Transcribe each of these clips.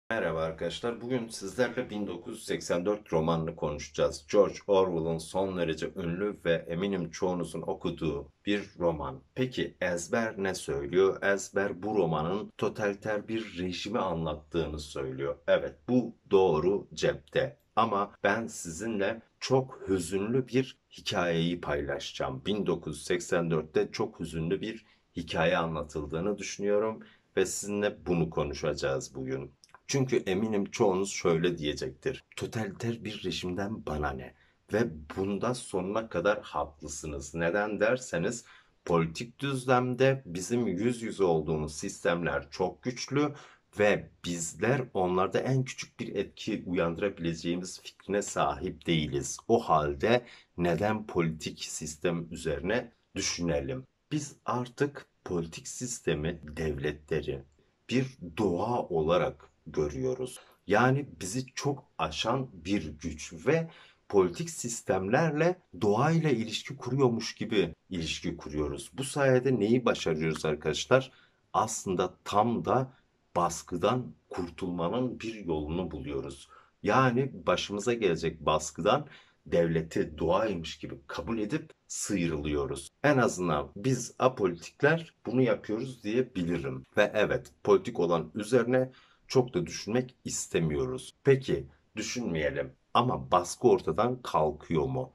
Merhaba arkadaşlar. Bugün sizlerle 1984 romanını konuşacağız. George Orwell'ın son derece ünlü ve eminim çoğunuzun okuduğu bir roman. Peki ezber ne söylüyor? Ezber bu romanın totaliter bir rejimi anlattığını söylüyor. Evet, bu doğru cepte. Ama ben sizinle çok hüzünlü bir hikayeyi paylaşacağım. 1984'te çok hüzünlü bir hikaye anlatıldığını düşünüyorum ve sizinle bunu konuşacağız bugün. Çünkü eminim çoğunuz şöyle diyecektir. Totaliter bir rejimden bana ne? Ve bunda sonuna kadar haklısınız. Neden derseniz politik düzlemde bizim yüz yüze olduğumuz sistemler çok güçlü ve bizler onlarda en küçük bir etki uyandırabileceğimiz fikrine sahip değiliz. O halde neden politik sistem üzerine düşünelim? Biz artık politik sistemi, devletleri bir doğa olarak görüyoruz. Yani bizi çok aşan bir güç ve politik sistemlerle doğayla ilişki kuruyormuş gibi ilişki kuruyoruz. Bu sayede neyi başarıyoruz arkadaşlar? Aslında tam da baskıdan kurtulmanın bir yolunu buluyoruz. Yani başımıza gelecek baskıdan devleti doğaymış gibi kabul edip sıyrılıyoruz. En azından biz apolitikler bunu yapıyoruz diyebilirim. Ve evet, politik olan üzerine çok da düşünmek istemiyoruz. Peki düşünmeyelim ama baskı ortadan kalkıyor mu?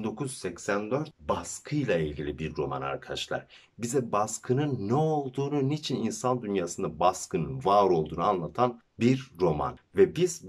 1984 baskıyla ilgili bir roman arkadaşlar. Bize baskının ne olduğunu, niçin insan dünyasında baskının var olduğunu anlatan bir roman. Ve biz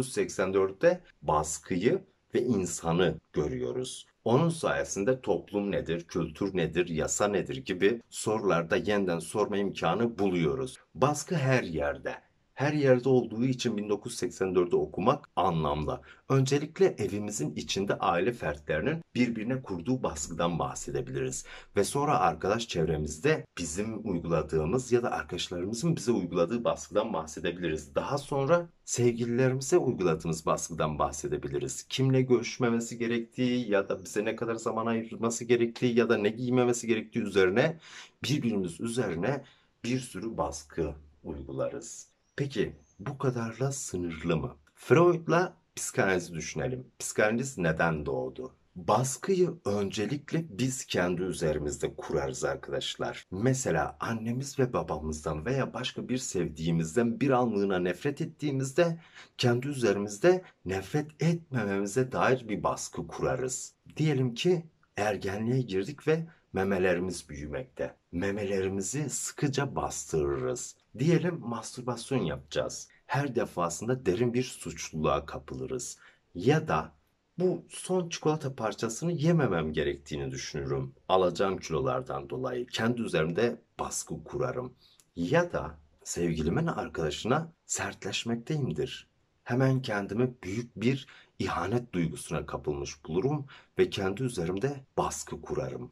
1984'te baskıyı ve insanı görüyoruz. Onun sayesinde toplum nedir, kültür nedir, yasa nedir gibi sorularda yeniden sorma imkanı buluyoruz. Baskı her yerde. Her yerde olduğu için 1984'ü okumak anlamlı. Öncelikle evimizin içinde aile fertlerinin birbirine kurduğu baskıdan bahsedebiliriz. Ve sonra arkadaş çevremizde bizim uyguladığımız ya da arkadaşlarımızın bize uyguladığı baskıdan bahsedebiliriz. Daha sonra sevgililerimize uyguladığımız baskıdan bahsedebiliriz. Kimle görüşmemesi gerektiği ya da bize ne kadar zaman ayırması gerektiği ya da ne giymemesi gerektiği üzerine birbirimiz üzerine bir sürü baskı uygularız. Peki bu kadarla sınırlı mı? Freud'la psikanalizi düşünelim. Psikanaliz neden doğdu? Baskıyı öncelikle biz kendi üzerimizde kurarız arkadaşlar. Mesela annemiz ve babamızdan veya başka bir sevdiğimizden bir anlığına nefret ettiğimizde kendi üzerimizde nefret etmememize dair bir baskı kurarız. Diyelim ki ergenliğe girdik ve memelerimiz büyümekte. Memelerimizi sıkıca bastırırız. Diyelim mastürbasyon yapacağız. Her defasında derin bir suçluluğa kapılırız. Ya da bu son çikolata parçasını yememem gerektiğini düşünürüm. Alacağım kilolardan dolayı kendi üzerimde baskı kurarım. Ya da sevgilimin arkadaşına sertleşmekteyimdir. Hemen kendimi büyük bir ihanet duygusuna kapılmış bulurum ve kendi üzerimde baskı kurarım.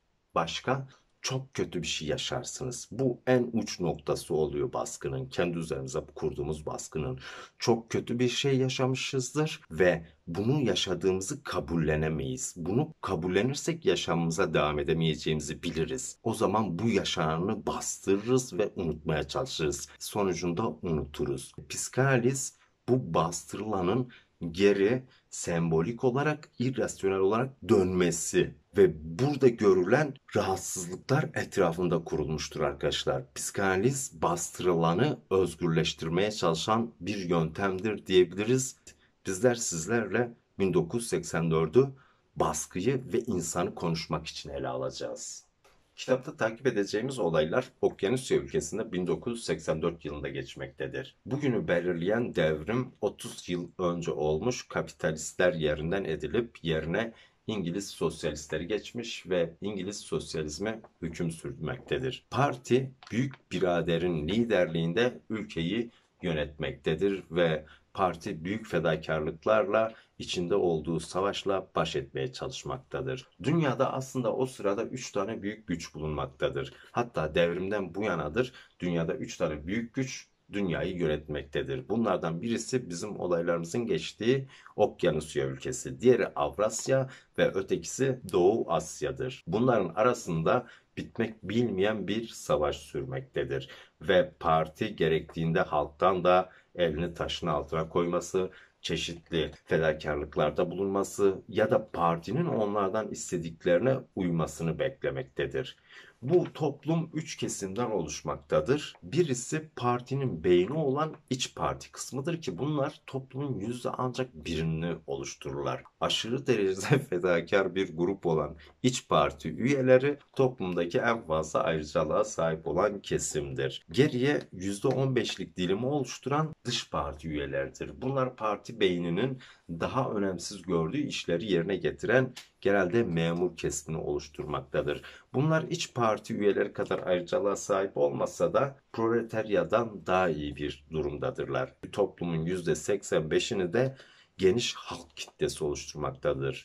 Başka çok kötü bir şey yaşarsınız. Bu en uç noktası oluyor baskının. Kendi üzerimize kurduğumuz baskının. Çok kötü bir şey yaşamışızdır ve bunu yaşadığımızı kabullenemeyiz. Bunu kabullenirsek yaşamımıza devam edemeyeceğimizi biliriz. O zaman bu yaşananı bastırırız ve unutmaya çalışırız. Sonucunda unuturuz. Psikanaliz bu bastırılanın geri sembolik olarak, irrasyonel olarak dönmesi ve burada görülen rahatsızlıklar etrafında kurulmuştur arkadaşlar. Psikanaliz bastırılanı özgürleştirmeye çalışan bir yöntemdir diyebiliriz. Bizler sizlerle 1984'ü baskıyı ve insanı konuşmak için ele alacağız. Kitapta takip edeceğimiz olaylar Okyanusya ülkesinde 1984 yılında geçmektedir. Bugünü belirleyen devrim 30 yıl önce olmuş, kapitalistler yerinden edilip yerine İngiliz sosyalistleri geçmiş ve İngiliz sosyalizme hüküm sürmektedir. Parti büyük biraderin liderliğinde ülkeyi yönetmektedir ve parti büyük fedakarlıklarla içinde olduğu savaşla baş etmeye çalışmaktadır. Dünyada aslında o sırada 3 tane büyük güç bulunmaktadır. Hatta devrimden bu yanadır dünyada 3 tane büyük güç dünyayı yönetmektedir. Bunlardan birisi bizim olaylarımızın geçtiği Okyanusya ülkesi, diğeri Avrasya ve ötekisi Doğu Asya'dır. Bunların arasında bitmek bilmeyen bir savaş sürmektedir. Ve parti gerektiğinde halktan da elini taşın altına koyması, çeşitli fedakarlıklarda bulunması ya da partinin onlardan istediklerine uymasını beklemektedir. Bu toplum üç kesimden oluşmaktadır. Birisi partinin beyni olan iç parti kısmıdır ki bunlar toplumun yüzde ancak birini oluştururlar. Aşırı derecede fedakar bir grup olan iç parti üyeleri toplumdaki en fazla ayrıcalığa sahip olan kesimdir. Geriye %15'lik dilimi oluşturan dış parti üyeleridir. Bunlar parti beyninin daha önemsiz gördüğü işleri yerine getiren genelde memur kesimini oluşturmaktadır. Bunlar iç parti üyeleri kadar ayrıcalığa sahip olmasa da proletaryadan daha iyi bir durumdadırlar. Toplumun %85'ini de geniş halk kitlesi oluşturmaktadır.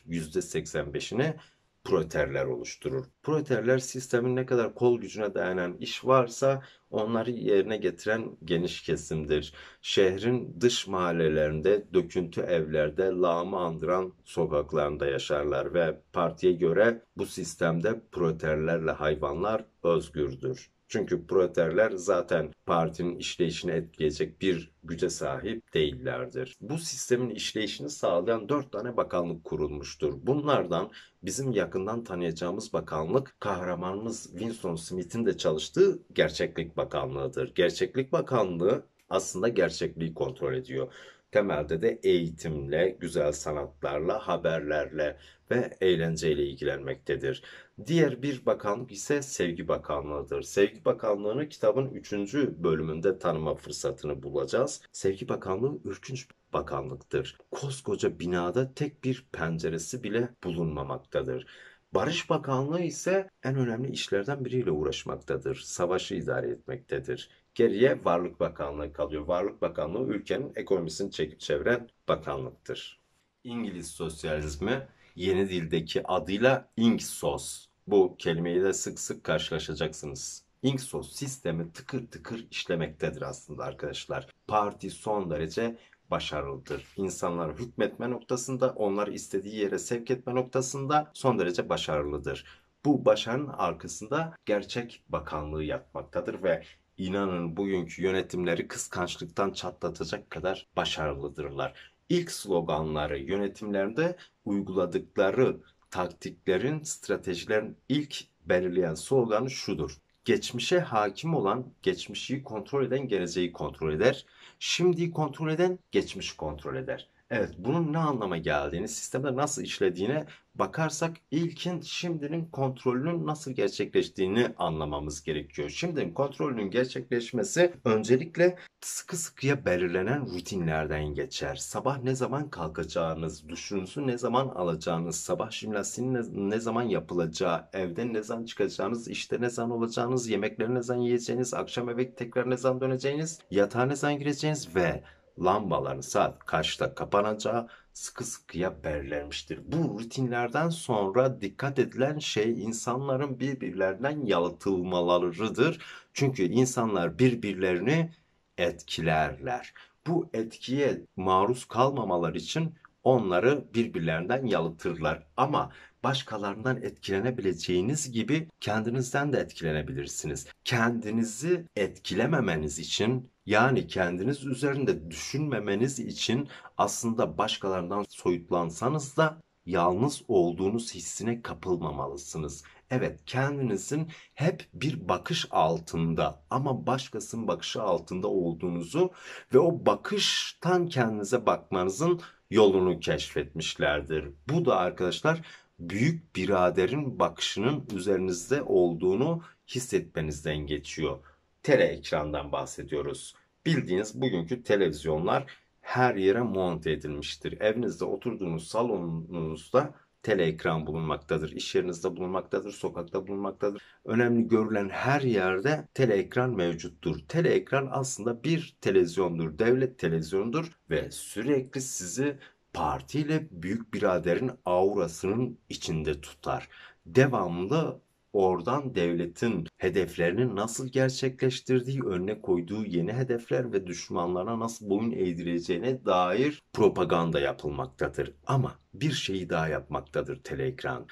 %85'ini proleterler oluşturur. Proleterler sistemin ne kadar kol gücüne dayanan iş varsa onları yerine getiren geniş kesimdir. Şehrin dış mahallelerinde, döküntü evlerde, lağımı andıran sokaklarında yaşarlar ve partiye göre bu sistemde proleterlerle hayvanlar özgürdür. Çünkü proleterler zaten partinin işleyişini etkileyecek bir güce sahip değillerdir. Bu sistemin işleyişini sağlayan 4 tane bakanlık kurulmuştur. Bunlardan bizim yakından tanıyacağımız bakanlık kahramanımız Winston Smith'in de çalıştığı Gerçeklik Bakanlığı'dır. Gerçeklik Bakanlığı aslında gerçekliği kontrol ediyor. Temelde de eğitimle, güzel sanatlarla, haberlerle ve eğlenceyle ilgilenmektedir. Diğer bir bakanlık ise Sevgi Bakanlığı'dır. Sevgi Bakanlığı'nı kitabın 3. bölümünde tanıma fırsatını bulacağız. Sevgi Bakanlığı ürkünç bir bakanlıktır. Koskoca binada tek bir penceresi bile bulunmamaktadır. Barış Bakanlığı ise en önemli işlerden biriyle uğraşmaktadır. Savaşı idare etmektedir. Geriye Varlık Bakanlığı kalıyor. Varlık Bakanlığı ülkenin ekonomisini çekip çeviren bakanlıktır. İngiliz sosyalizmi yeni dildeki adıyla Inksos. Bu kelimeyi de sık sık karşılaşacaksınız. Inksos sistemi tıkır tıkır işlemektedir aslında arkadaşlar. Parti son derece başarılıdır. İnsanlara hükmetme noktasında, onları istediği yere sevk etme noktasında son derece başarılıdır. Bu başarının arkasında gerçek bakanlığı yatmaktadır ve inanın bugünkü yönetimleri kıskançlıktan çatlatacak kadar başarılıdırlar. İlk sloganları yönetimlerinde uyguladıkları taktiklerin, stratejilerin ilk belirleyen sloganı şudur: geçmişe hakim olan, geçmişi kontrol eden geleceği kontrol eder. Şimdiyi kontrol eden geçmişi kontrol eder. Evet, bunun ne anlama geldiğini, sistemde nasıl işlediğine bakarsak ilkin şimdinin kontrolünün nasıl gerçekleştiğini anlamamız gerekiyor. Şimdinin kontrolünün gerçekleşmesi öncelikle sıkı sıkıya belirlenen rutinlerden geçer. Sabah ne zaman kalkacağınız, duşunuzu ne zaman alacağınız, sabah jimnastiğinin ne zaman yapılacağı, evden ne zaman çıkacağınız, işte ne zaman olacağınız, yemekleri ne zaman yiyeceğiniz, akşam eve tekrar ne zaman döneceğiniz, yatağa ne zaman gireceğiniz ve lambaların saat kaçta kapanacağı sıkı sıkıya belirlenmiştir. Bu rutinlerden sonra dikkat edilen şey insanların birbirlerinden yalıtılmalarıdır. Çünkü insanlar birbirlerini etkilerler. Bu etkiye maruz kalmamalar için onları birbirlerinden yalıtırlar. Ama başkalarından etkilenebileceğiniz gibi kendinizden de etkilenebilirsiniz. Kendinizi etkilememeniz için, yani kendiniz üzerinde düşünmemeniz için aslında başkalarından soyutlansanız da yalnız olduğunuz hissine kapılmamalısınız. Evet, kendinizin hep bir bakış altında ama başkasının bakışı altında olduğunuzu ve o bakıştan kendinize bakmanızın yolunu keşfetmişlerdir. Bu da arkadaşlar büyük biraderin bakışının üzerinizde olduğunu hissetmenizden geçiyor. Tele ekrandan bahsediyoruz. Bildiğiniz bugünkü televizyonlar her yere monte edilmiştir. Evinizde oturduğunuz salonunuzda tele ekran bulunmaktadır. İş yerinizde bulunmaktadır, sokakta bulunmaktadır. Önemli görülen her yerde tele ekran mevcuttur. Tele ekran aslında bir televizyondur, devlet televizyonudur ve sürekli sizi partiyle büyük biraderin aurasının içinde tutar. Devamlı oradan devletin hedeflerini nasıl gerçekleştirdiği, önüne koyduğu yeni hedefler ve düşmanlarına nasıl boyun eğdireceğine dair propaganda yapılmaktadır. Ama bir şeyi daha yapmaktadır teleekran.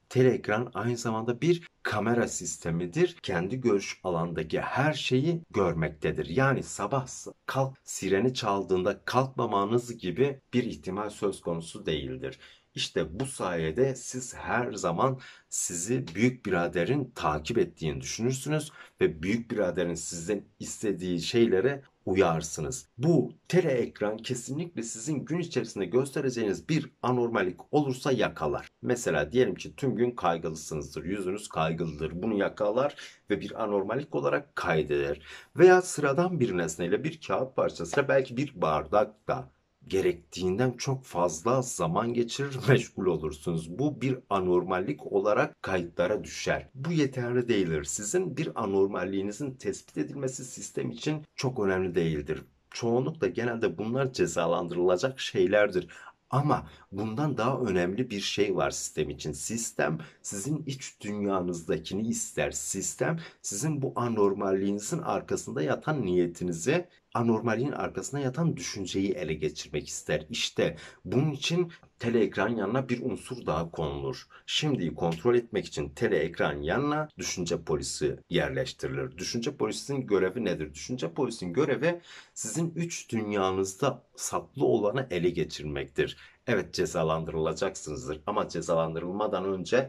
Teleekran aynı zamanda bir kamera sistemidir. Kendi görüş alandaki her şeyi görmektedir. Yani sabah kalk sireni çaldığında kalkmamanız gibi bir ihtimal söz konusu değildir. İşte bu sayede siz her zaman sizi büyük biraderin takip ettiğini düşünürsünüz ve büyük biraderin sizden istediği şeylere uyarsınız. Bu tele ekran kesinlikle sizin gün içerisinde göstereceğiniz bir anormallik olursa yakalar. Mesela diyelim ki tüm gün kaygılısınızdır, yüzünüz kaygılıdır. Bunu yakalar ve bir anormallik olarak kaydeder. Veya sıradan bir nesneyle, bir kağıt parçasıyla, belki bir bardakla gerektiğinden çok fazla zaman geçirir, meşgul olursunuz. Bu bir anormallik olarak kayıtlara düşer. Bu yeterli değildir. Sizin bir anormalliğinizin tespit edilmesi sistem için çok önemli değildir. Çoğunlukla genelde bunlar cezalandırılacak şeylerdir. Ama bundan daha önemli bir şey var sistem için. Sistem sizin iç dünyanızdakini ister. Sistem sizin bu anormalliğinizin arkasında yatan niyetinizi, anormalliğin arkasında yatan düşünceyi ele geçirmek ister. İşte bunun için teleekran yanına bir unsur daha konulur. Şimdi kontrol etmek için teleekran yanına düşünce polisi yerleştirilir. Düşünce polisinin görevi nedir? Düşünce polisinin görevi sizin üç dünyanızda saklı olanı ele geçirmektir. Evet, cezalandırılacaksınızdır ama cezalandırılmadan önce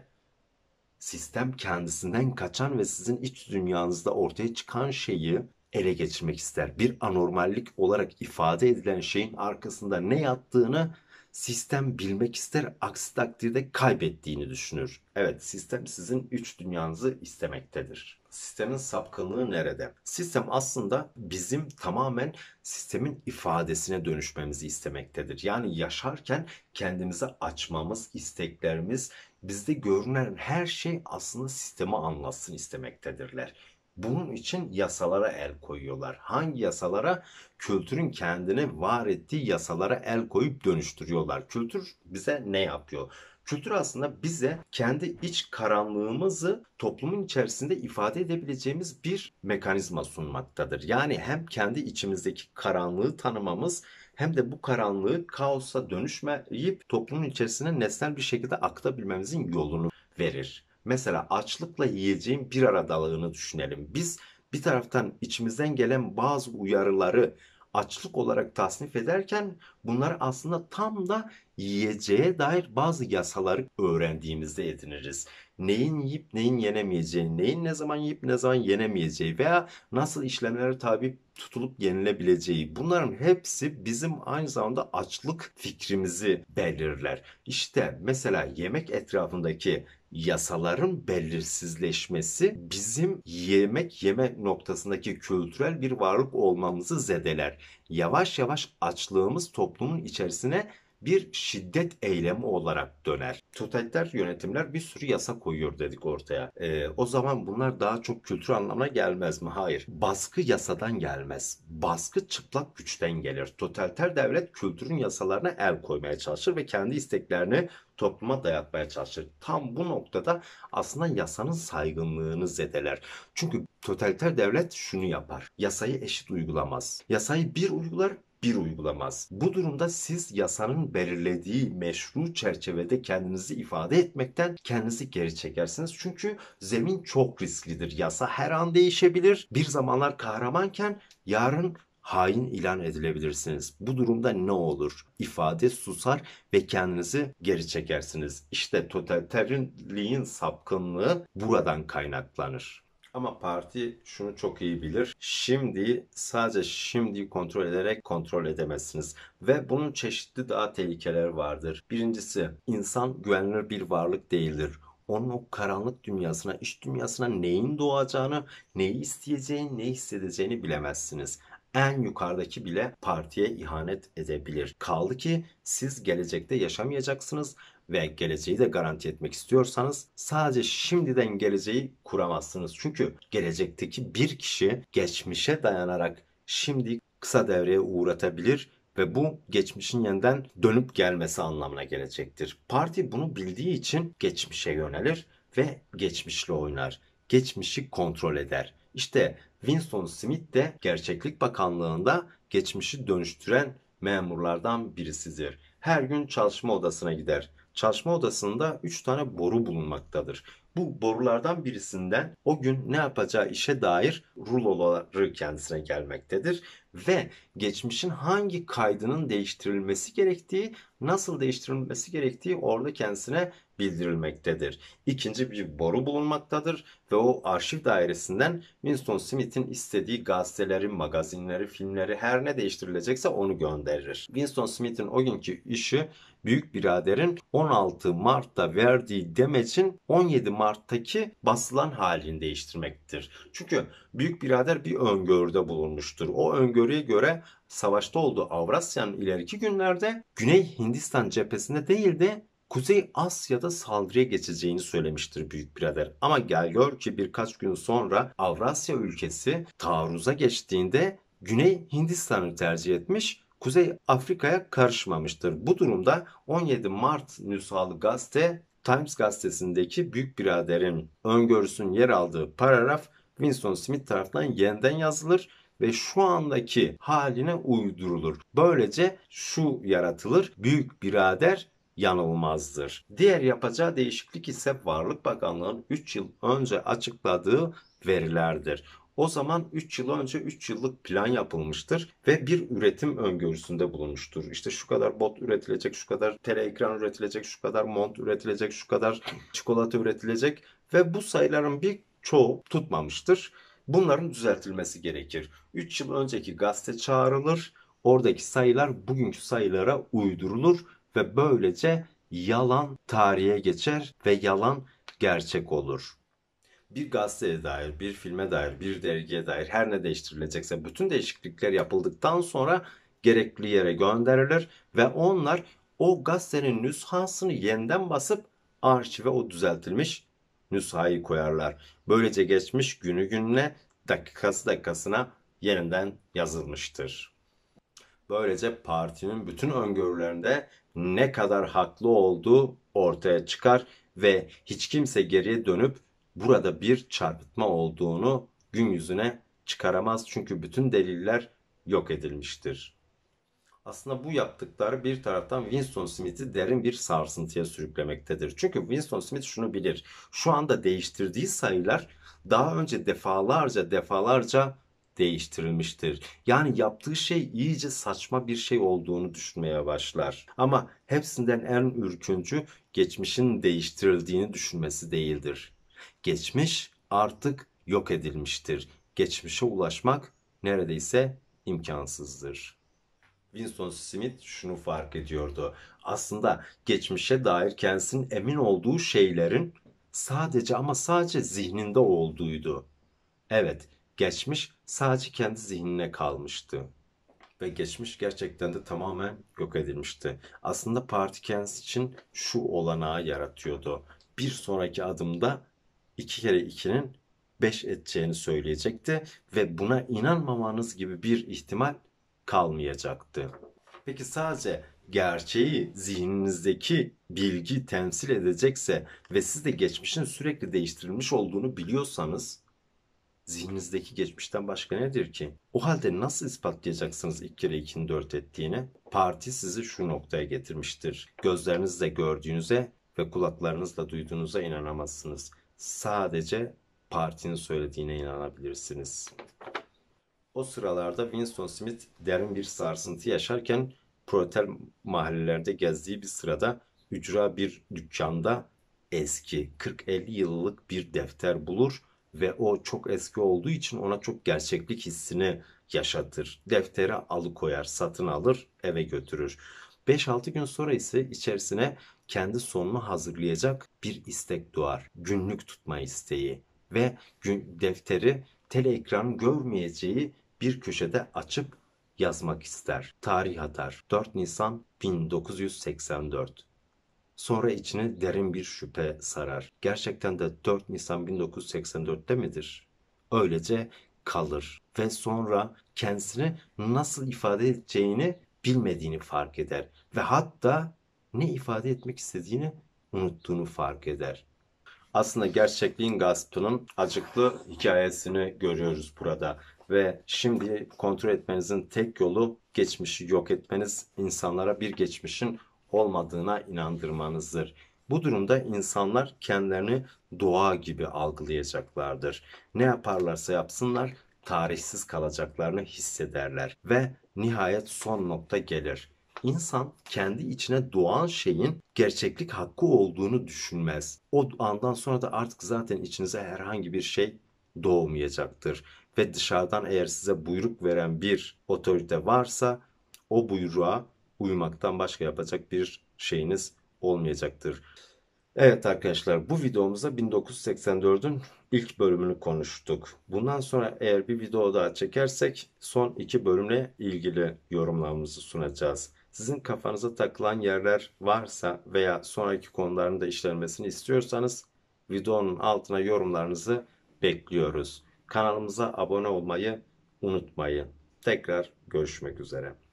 sistem kendisinden kaçan ve sizin iç dünyanızda ortaya çıkan şeyi ele geçirmek ister. Bir anormallik olarak ifade edilen şeyin arkasında ne yattığını sistem bilmek ister. Aksi takdirde kaybettiğini düşünür. Evet, sistem sizin iç dünyanızı istemektedir. Sistemin sapkınlığı nerede? Sistem aslında bizim tamamen sistemin ifadesine dönüşmemizi istemektedir. Yani yaşarken kendimizi açmamız, isteklerimiz, bizde görünen her şey aslında sistemi anlatsın istemektedirler. Bunun için yasalara el koyuyorlar. Hangi yasalara? Kültürün kendini var ettiği yasalara el koyup dönüştürüyorlar. Kültür bize ne yapıyor? Kültür aslında bize kendi iç karanlığımızı toplumun içerisinde ifade edebileceğimiz bir mekanizma sunmaktadır. Yani hem kendi içimizdeki karanlığı tanımamız, hem de bu karanlığı kaosa dönüşmeyip toplumun içerisine nesnel bir şekilde aktarabilmemizin yolunu verir. Mesela açlıkla yiyeceğin bir aradalığını düşünelim. Biz bir taraftan içimizden gelen bazı uyarıları açlık olarak tasnif ederken bunlar aslında tam da yiyeceğe dair bazı yasaları öğrendiğimizde ediniriz. Neyin yiyip neyin yenemeyeceğini, neyin ne zaman yiyip ne zaman yenemeyeceği veya nasıl işlemlere tabi tutulup yenilebileceği, bunların hepsi bizim aynı zamanda açlık fikrimizi belirler. İşte mesela yemek etrafındaki yasaların belirsizleşmesi bizim yemek yeme noktasındaki kültürel bir varlık olmamızı zedeler. Yavaş yavaş açlığımız toplumun içerisine bir şiddet eylemi olarak döner. Totaliter yönetimler bir sürü yasa koyuyor dedik ortaya. O zaman bunlar daha çok kültür anlamına gelmez mi? Hayır. Baskı yasadan gelmez. Baskı çıplak güçten gelir. Totaliter devlet kültürün yasalarına el koymaya çalışır ve kendi isteklerini topluma dayatmaya çalışır. Tam bu noktada aslında yasanın saygınlığını zedeler. Çünkü totaliter devlet şunu yapar: yasayı eşit uygulamaz. Yasayı bir uygular, bir uygulamaz. Bu durumda siz yasanın belirlediği meşru çerçevede kendinizi ifade etmekten kendinizi geri çekersiniz. Çünkü zemin çok risklidir. Yasa her an değişebilir. Bir zamanlar kahramanken yarın hain ilan edilebilirsiniz. Bu durumda ne olur? İfade susar ve kendinizi geri çekersiniz. İşte totaliterliğin sapkınlığı buradan kaynaklanır. Ama parti şunu çok iyi bilir: şimdi, sadece şimdi kontrol ederek kontrol edemezsiniz. Ve bunun çeşitli daha tehlikeler vardır. Birincisi, insan güvenilir bir varlık değildir. Onun o karanlık dünyasına, iç dünyasına neyin doğacağını, neyi isteyeceğini, ne hissedeceğini bilemezsiniz. En yukarıdaki bile partiye ihanet edebilir. Kaldı ki siz gelecekte yaşamayacaksınız ve geleceği de garanti etmek istiyorsanız sadece şimdiden geleceği kuramazsınız. Çünkü gelecekteki bir kişi geçmişe dayanarak şimdi kısa devreye uğratabilir ve bu geçmişin yeniden dönüp gelmesi anlamına gelecektir. Parti bunu bildiği için geçmişe yönelir ve geçmişle oynar. Geçmişi kontrol eder. İşte Winston Smith de Gerçeklik Bakanlığı'nda geçmişi dönüştüren memurlardan birisidir. Her gün çalışma odasına gider. çalışma odasında 3 tane boru bulunmaktadır. Bu borulardan birisinden o gün ne yapacağı işe dair ruloları kendisine gelmektedir ve geçmişin hangi kaydının değiştirilmesi gerektiği, nasıl değiştirilmesi gerektiği orada kendisine bildirilmektedir. İkinci bir boru bulunmaktadır ve o arşiv dairesinden Winston Smith'in istediği gazeteleri, magazinleri, filmleri her ne değiştirilecekse onu gönderir. Winston Smith'in o günkü işi Büyük Birader'in 16 Mart'ta verdiği demecin 17 Mart'taki basılan halini değiştirmektir. Çünkü Büyük Birader bir öngörüde bulunmuştur. O öngörüye göre savaşta olduğu Avrasya'nın ileriki günlerde Güney Hindistan cephesinde değil de Kuzey Asya'da saldırıya geçeceğini söylemiştir Büyük Birader. Ama gel gör ki birkaç gün sonra Avrasya ülkesi taarruza geçtiğinde Güney Hindistan'ı tercih etmiş, Kuzey Afrika'ya karışmamıştır. Bu durumda 17 Mart nüshalı gazete Times gazetesindeki Büyük Birader'in öngörüsünün yer aldığı paragraf Winston Smith tarafından yeniden yazılır ve şu andaki haline uydurulur. Böylece şu yaratılır: Büyük Birader yanılmazdır. Diğer yapacağı değişiklik ise Varlık Bakanlığı'nın 3 yıl önce açıkladığı verilerdir. O zaman 3 yıl önce 3 yıllık plan yapılmıştır ve bir üretim öngörüsünde bulunmuştur. İşte şu kadar bot üretilecek, şu kadar teleekran üretilecek, şu kadar mont üretilecek, şu kadar çikolata üretilecek ve bu sayıların birçoğu tutmamıştır. Bunların düzeltilmesi gerekir. 3 yıl önceki gazete çağrılır, oradaki sayılar bugünkü sayılara uydurulur ve böylece yalan tarihe geçer ve yalan gerçek olur. Bir gazeteye dair, bir filme dair, bir dergiye dair her ne değiştirilecekse bütün değişiklikler yapıldıktan sonra gerekli yere gönderilir ve onlar o gazetenin nüshasını yeniden basıp arşive o düzeltilmiş nüshayı koyarlar. Böylece geçmiş günü gününe, dakikası dakikasına yeniden yazılmıştır. Böylece partinin bütün öngörülerinde ne kadar haklı olduğu ortaya çıkar ve hiç kimse geriye dönüp burada bir çarpıtma olduğunu gün yüzüne çıkaramaz. Çünkü bütün deliller yok edilmiştir. Aslında bu yaptıkları bir taraftan Winston Smith'i derin bir sarsıntıya sürüklemektedir. Çünkü Winston Smith şunu bilir: şu anda değiştirdiği sayılar daha önce defalarca değiştirilmiştir. Yani yaptığı şey iyice saçma bir şey olduğunu düşünmeye başlar. Ama hepsinden en ürküncü geçmişin değiştirildiğini düşünmesi değildir. Geçmiş artık yok edilmiştir. Geçmişe ulaşmak neredeyse imkansızdır. Winston Smith şunu fark ediyordu: aslında geçmişe dair kendisinin emin olduğu şeylerin sadece ama sadece zihninde olduğuydu. Evet, geçmiş sadece kendi zihnine kalmıştı. Ve geçmiş gerçekten de tamamen yok edilmişti. Aslında parti kendisi için şu olanağı yaratıyordu: bir sonraki adımda 2 kere 2'nin 5 edeceğini söyleyecekti ve buna inanmamanız gibi bir ihtimal kalmayacaktı. Peki sadece gerçeği zihninizdeki bilgi temsil edecekse ve siz de geçmişin sürekli değiştirilmiş olduğunu biliyorsanız, zihninizdeki geçmişten başka nedir ki? O halde nasıl ispatlayacaksınız 2 kere 2'nin 4 ettiğini? Parti sizi şu noktaya getirmiştir: gözlerinizle gördüğünüze ve kulaklarınızla duyduğunuza inanamazsınız. Sadece partinin söylediğine inanabilirsiniz. O sıralarda Winston Smith derin bir sarsıntı yaşarken proleter mahallelerde gezdiği bir sırada ücra bir dükkanda eski 40-50 yıllık bir defter bulur ve o çok eski olduğu için ona çok gerçeklik hissini yaşatır. Defteri alıkoyar, satın alır, eve götürür. 5-6 gün sonra ise içerisine kendi sonunu hazırlayacak bir istek doğar. Günlük tutma isteği ve defteri teleekran görmeyeceği bir köşede açıp yazmak ister. Tarih atar: 4 Nisan 1984. Sonra içine derin bir şüphe sarar: gerçekten de 4 Nisan 1984'te midir? Öylece kalır ve sonra kendisini nasıl ifade edeceğini bilmediğini fark eder ve hatta ne ifade etmek istediğini unuttuğunu fark eder. Aslında gerçekliğin gaspının acıklı hikayesini görüyoruz burada. Ve şimdi kontrol etmenizin tek yolu geçmişi yok etmeniz, insanlara bir geçmişin olmadığına inandırmanızdır. Bu durumda insanlar kendilerini doğa gibi algılayacaklardır. Ne yaparlarsa yapsınlar tarihsiz kalacaklarını hissederler ve nihayet son nokta gelir. İnsan kendi içine doğan şeyin gerçeklik hakkı olduğunu düşünmez. O andan sonra da artık zaten içinize herhangi bir şey doğmayacaktır. Ve dışarıdan eğer size buyruk veren bir otorite varsa o buyruğa uymaktan başka yapacak bir şeyiniz olmayacaktır. Evet arkadaşlar, bu videomuzda 1984'ün ilk bölümünü konuştuk. Bundan sonra eğer bir video daha çekersek son iki bölümle ilgili yorumlarımızı sunacağız. Sizin kafanıza takılan yerler varsa veya sonraki konuların da işlenmesini istiyorsanız videonun altına yorumlarınızı bekliyoruz. Kanalımıza abone olmayı unutmayın. Tekrar görüşmek üzere.